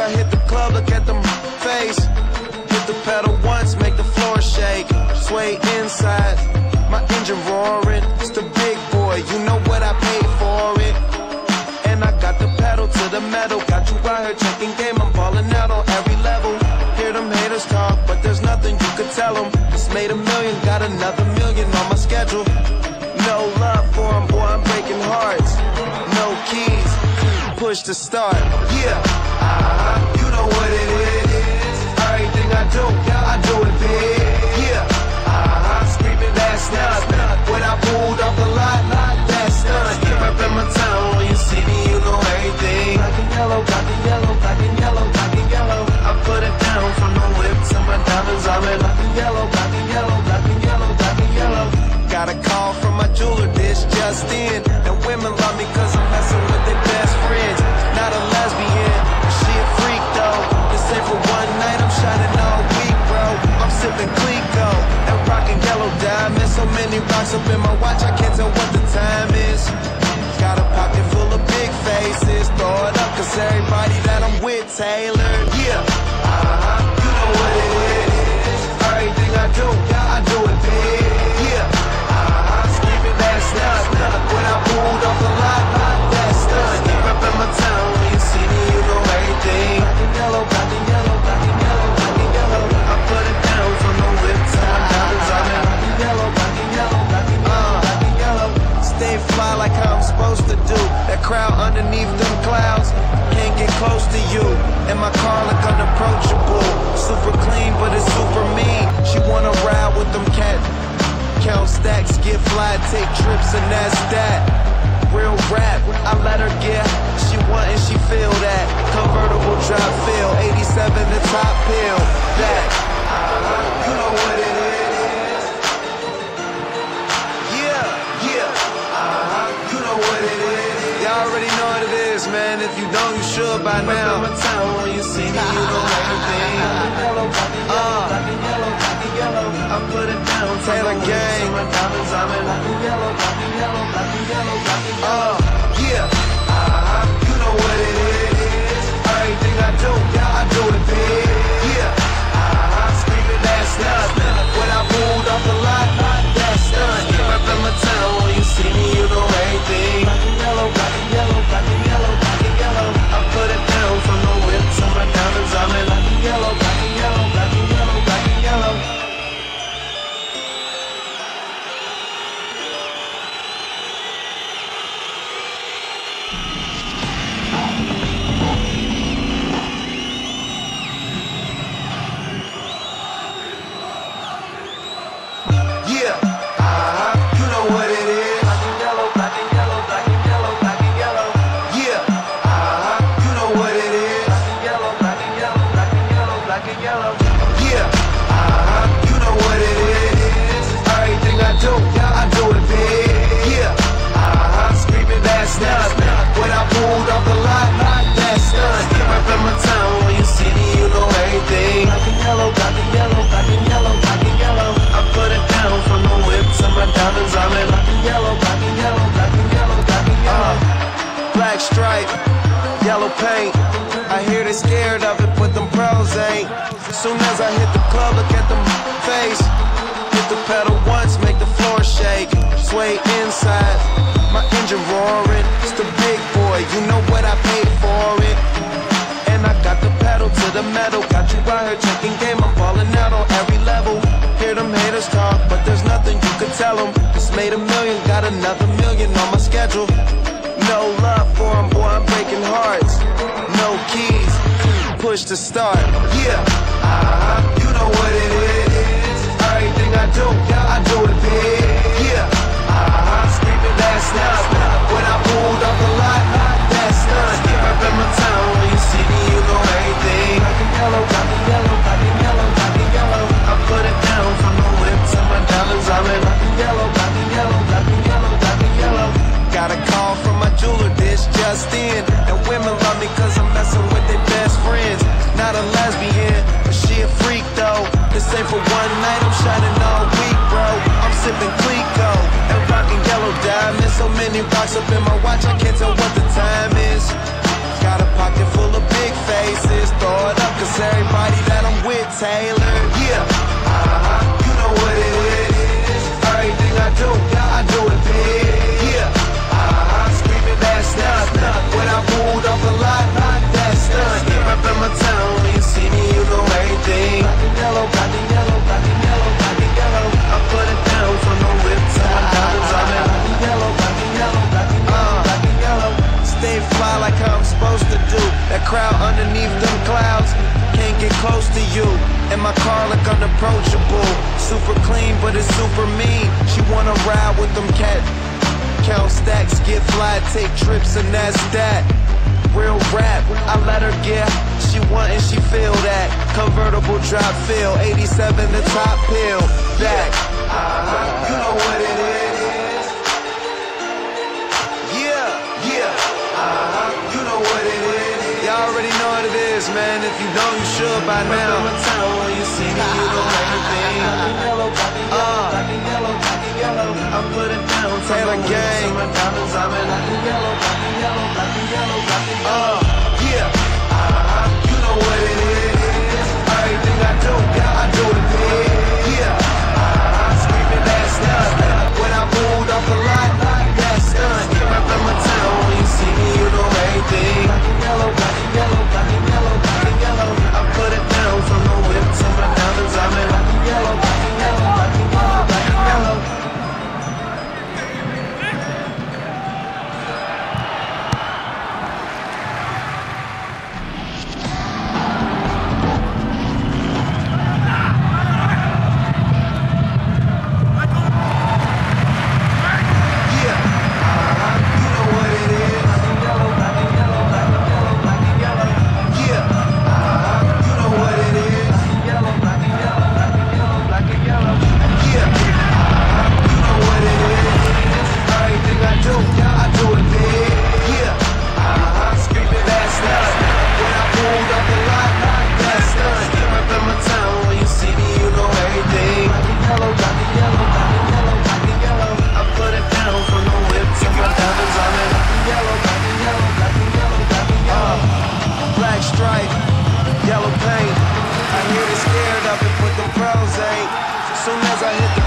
I hit the club, look at them face. Hit the pedal once, make the floor shake. Sway inside, my engine roaring. It's the big boy, you know what I paid for it. And I got the pedal to the metal. Got you out here checking game, I'm balling out on every level. Hear them haters talk, but there's nothing you could tell them. Just made $1 million, got another $1 million on my schedule. No love for them, boy, I'm breaking hearts. No keys, push to start. Yeah, you know what it is. Everything I do it big. Yeah, screaming that's not when I pulled off the lot, that's done. Yeah, up in my town, when you see me, you know everything. Black and yellow, black and yellow, black and yellow, black and yellow. I put it down from the whip to my diamonds. I'm in black and yellow, black and yellow, black and yellow, black and yellow. Got a call from my jeweler, this just in. And women love me cause I'm messing with their best friends. Not a lesbian, she a freak though. This ain't for one night, I'm shining all week, bro. I'm sipping Clico and rocking yellow diamonds. So many rocks up in my watch, I can't tell what the time is. Got a pocket full of big faces. Throw it up cause everybody that I'm with tailored. Yeah, you know what it is. Everything I do it big. Yeah, screaming that's not when I pulled off the lot, that's done. Yeah, up in my town, when you see me, you know everything. Black and yellow, black and yellow, black and yellow, black and yellow. I put it down from the whip to my diamonds. I'm in black and yellow, black and yellow, black and yellow, black and yellow. Stay fly like how I'm supposed to do. That crowd underneath them clouds can't get close to you. And my car look unapproachable. Super clean, but it's super mean. She wanna ride with them cat. Count stacks, get fly, take trips, and that's that. Real rap, I let her get. She want and she feel that. Convertible drop feel, 87 the top pill. That, you know what it is. Yeah, you know what it is. Y'all already know what it is, man. If you don't, you should by now. My town, when you see me, you know everything. I put it down, Taylor Gang. My diamonds, I'm in black and yellow, black and yellow, black and yellow, black and yellow. Yeah, you know what it is. Everything I do it big. Yeah, screaming that's not when I pulled off the lot, that's done. Yeah, up in my town, when you see me, you know everything. Black and yellow, black and yellow, black and yellow, black and yellow. I put it down from the whip to my diamonds. I'm in black and yellow, black and yellow, black and yellow, black and yellow. Yeah, you know what it is. Black and yellow, black and yellow, black and yellow, black and yellow. Yeah, you know what it is. Black and yellow, black and yellow, black and yellow, black and yellow. Yeah, you know what it is. Everything I do it big. Yeah, screaming that's not when I pulled off the lot, that's done. Yeah, up in my town, when you see me, you know everything. Black and yellow, black and yellow, black and yellow, black and yellow. I put it down from the whip to my diamonds. I'm in black and yellow, black and yellow, black and yellow, black and yellow. Black stripe, yellow paint. I hear they scared of it, but them pros ain't. Soon as I hit the club, look at them face. Hit the pedal once, make the floor shake. Sway inside, my engine roaring. It's the big boy, you know what I paid for it. And I got the pedal to the metal. Got you out here checking game, I'm balling out on every level. Hear them haters talk, but there's nothing you could tell them. Just made $1 million, got another $1 million on my schedule. No love for them, boy, I'm breaking hearts. No keys, push to start. Yeah, you know what it is. Everything I do it big. Yeah, screaming that's not when I pulled off the lot, that's done. Yeah, up in my town, when you see me, you know everything. Black and yellow, black and yellow, black and yellow, black and yellow. I put it down from the whip to my diamonds. I'm in black and yellow, black and yellow, black and yellow, black and yellow. Got a call from my jeweler, this just in. And women love me cause I'm messing with their best friends. Not a lesbian, but she a freak though. This ain't for one night, I'm shining all week, bro. I'm sipping Clico and rocking yellow diamonds. So many rocks up in my watch, I can't tell what the time is. Got a pocket full of big faces. everything. Black and yellow, black and yellow, black and yellow, black and yellow. I put it down from the whip to my diamonds. I'm in black and yellow, black and yellow, black and yellow, black and yellow. Stay fly like how I'm supposed to do. That crowd underneath them clouds can't get close to you. And my car look unapproachable. Super clean, but it's super mean. She wanna ride with them cat. Count stacks, get fly, take trips, and that's that. Real rap, I let her get. She want and she feel that. Convertible drop feel, 87 the top pill. Back, you know what it is. Yeah, you know what it is. Y'all already know what it is, man. If you don't, you should by now. From a town where you see me, you know everything. Black and yellow, black and yellow. I put it down, Taylor Gang. My diamonds, I'm in black and yellow, black and yellow, black and yellow, black and yellow. You know what it is. Everything I do, I do it big. Screaming that's done. When I moved up a lot, that's done. Right from my town, when you see me, you know everything. Black and yellow, black and yellow, black and yellow, black and yellow. I put it down from the whip to my diamonds. I'm in black and yellow, black and yellow, black and yellow, black and yellow. Yellow paint, I hear it scared up and put the pros ain't. Soon as I hit the